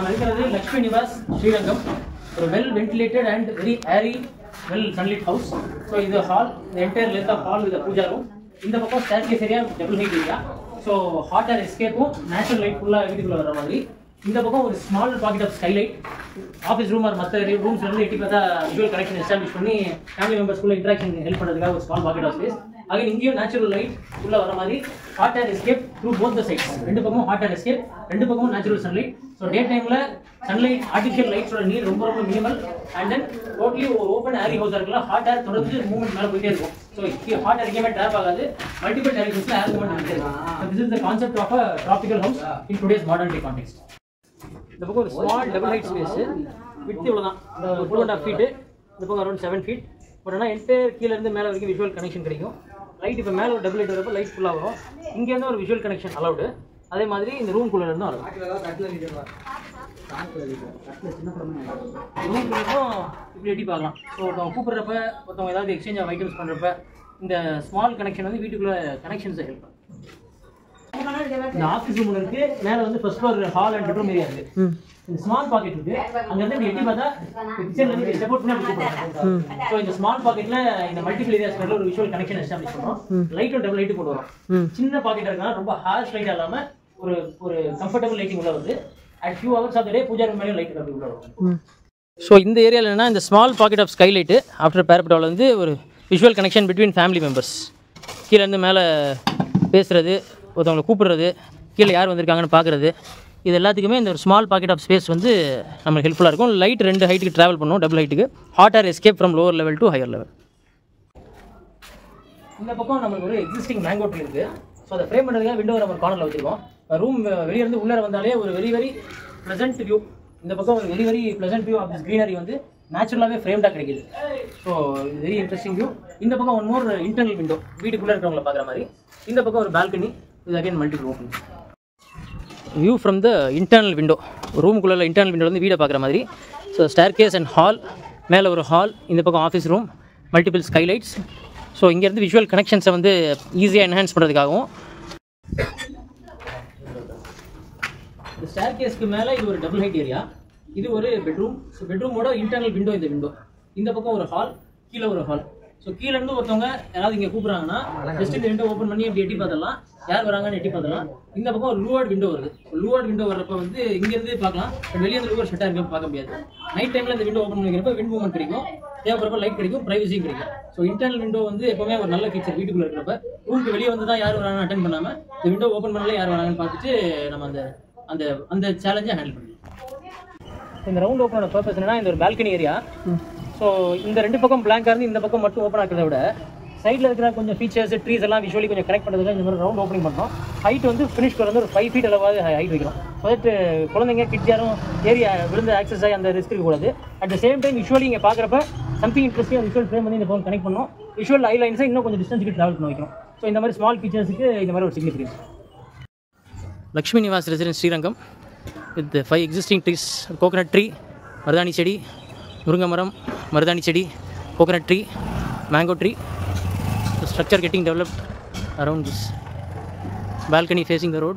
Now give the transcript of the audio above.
LAKSHMI NIVAS, Srirangam. A well ventilated and very airy, well sunlit house. So this is the hall, the entire length of hall with the puja room. In the purpose staircase area, double height area. So hot air escape, natural light full of in the book, small pocket of skylight, office room or master rooms, visual connection established. Family members interaction help a small pocket of space. Again, Indian natural light, full of hot air escape through both the sides. Hot air escape, natural sunlight. So daytime sunlight, artificial lights are minimal, and then totally open airy house. Hot air movement. So hot air came and trap multiple directions. So this is the concept of a tropical house in today's modern day context. The book is small double height space. Width is 2.5 feet. The book around 7 feet. But entire visual connection. Light is double height, light full of visual connection allowed. That's why in the room cooler. Room cooler so exchange of items in the small connection connections help. The office room is the first floor hall and bedroom area. In the small pocket, so in the small pocket, in the multiple areas, visual connection established. Light or double light. Chinna pocket harsh light comfortable lighting. At few hours of the day, puja room light. So in the area, in the small pocket of skylight, after parapet, visual connection between family members. Here and the mala பேசுறது ஒருத்தவங்கள கூப்பிடுறது கீழ யார் வந்திருக்காங்கன்னு பார்க்கிறது இது எல்லாத்துக்குமே இந்த ஒரு ஸ்மால் பாக்கெட் ஆஃப் ஸ்பேஸ் வந்து நமக்கு ஹெல்ப்ஃபுல்லா இருக்கும் லைட் ரெண்டு ஹைட்டுக்கு டிராவல் பண்ணும் டபுள் ஹைட்டுக்கு hot air escape from lower level to higher level இந்த பக்கம் நமக்கு ஒரு எக்ஸிஸ்டிங் மேங்கோ ட்ரீ இருக்கு சோ அத ஃப்ரேம் பண்றதுக்காக விண்டோ நம்ம கார்னர்ல வச்சிருக்கோம் ரூம் வெளிய இருந்து உள்ளர வந்தாலே ஒரு வெரி ப்ளசன்ட் வியூ இந்த பக்கம் ஒரு very pleasant view of this greenery வந்து நேச்சுரலாவே ஃப்ரேம்டா கிடைக்குது சோ வெரி இன்ட்ரஸ்டிங் வியூ இந்த பக்கம் ஒன் மோர் இன்டர்னல் விண்டோ வீட்டுக்குள்ள இருக்கவங்கள பார்க்குற மாதிரி இந்த பக்கம் ஒரு பால்கனி இது again multiple open view from the internal window ரூமுக்குள்ள இன்டர்னல் விண்டோ வந்து வீட பார்க்குற மாதிரி ஸோ ஸ்டேர்கேஸ் அண்ட் ஹால் மேலே ஒரு ஹால் இந்த பக்கம் office room multiple skylights so இங்கேருந்து விஷுவல் கனெக்ஷன்ஸை வந்து ஈஸியாக என்ஹான்ஸ் பண்ணுறதுக்காகவும் இந்த ஸ்டேர்கேஸ்க்கு மேலே இது ஒரு டபுள் ஹைட் ஏரியா இது ஒரு பெட்ரூம் ஸோ பெட்ரூமோட இன்டர்னல் விண்டோ இந்த பக்கம் ஒரு ஹால் கீழே ஒரு ஹால் ஸோ கீழே இருந்து ஒருத்தவங்க யாராவது இங்கே கூப்பிட்றாங்கன்னா ஜஸ்ட் இந்த விண்டோ ஓப்பன் பண்ணி அப்படி எட்டி பார்த்துடலாம் யார் வராங்கன்னு எட்டி பார்த்துடலாம் இந்த பக்கம் ஒரு லூவர்ட் விண்டோ வருது லூவர்ட் விண்டோ வரப்போ வந்து இங்கேருந்து பார்க்கலாம் பட் வெளியே வந்து லூவர் ஷட்டாக இருக்க பார்க்க முடியாது நைட் டைமில் இந்த விண்டோ ஓப்பன் பண்ணிக்கிறப்ப விண்ட் மூவ்மெண்ட் கிடைக்கும் தேவைப்படுறப்ப லைட் கிடைக்கும் ப்ரைவசியும் கிடைக்கும் ஸோ இன்டர்னல் விண்டோ வந்து எப்பவுமே ஒரு நல்ல ஃபீச்சர் வீட்டுக்குள்ளே இருக்கிறப்ப ரூமுக்கு வெளியே வந்து தான் யார் வராங்கன்னு அட்டன் பண்ணாமல் இந்த விண்டோ ஓப்பன் பண்ணல யார் வராங்கன்னு பார்த்துட்டு நம்ம அந்த சேலஞ்சை ஹேண்டில் பண்ணலாம் இந்த ரவுண்ட் ஓப்பனோட பர்பஸ் என்னன்னா இந்த ஒரு பால்கனி ஏரியா ஸோ இந்த ரெண்டு பக்கம் பிளாங்காக இருந்து இந்த பக்கம் மட்டும் ஓப்பன் ஆக்கிறத விட சைடில் இருக்கிற கொஞ்சம் ஃபீச்சர்ஸ் ட்ரீஸ் எல்லாம் விஷுவலி கொஞ்சம் கனெக்ட் பண்ணுறதுக்கு இந்த மாதிரி ரவுண்ட் ஓப்பனிங் பண்ணுறோம் ஹைட் வந்து ஃபினிஷ் வந்து ஒரு 5 feet அளவாவது ஹைட் வைக்கிறோம் ஸோ தட் குழந்தைங்க கிட்ஸ் யாரும் ஏரியா விழுந்து ஆக்சஸ் ஆகி அந்த ரிஸ்க் இருக்கக்கூடாது at the same time visually இங்கே பார்க்குறப்ப சம்திங் இன்ட்ரெஸ்டிங் விஷுவல் ஃப்ரேம் வந்து இந்த ஃபோன் கனெக்ட் பண்ணணும் விஷுவல் ஐலைன்ஸை இன்னும் கொஞ்சம் டிஸ்டன்ஸுக்கு ட்ராவல் பண்ண வைக்கணும் ஸோ இந்த மாதிரி ஸ்மால் ஃபீச்சர்ஸுக்கு இந்த மாதிரி ஒரு significance Lakshmi Niwas residence Srirangam with 5 existing trees coconut tree மருதாணி செடி முருங்கை மரம் மருதாணி செடி coconut tree mango tree the structure getting developed around this balcony facing the road